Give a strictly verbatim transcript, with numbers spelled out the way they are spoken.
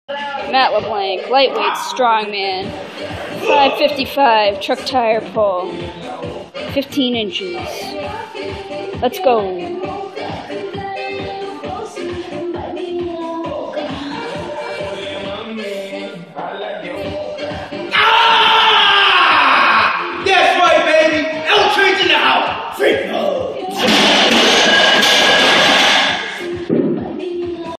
Matt LeBlanc, lightweight strongman, five fifty-five truck tire pull, fifteen inches. Let's go. Ah! That's right, baby. L-Train's in the house. Freak mode.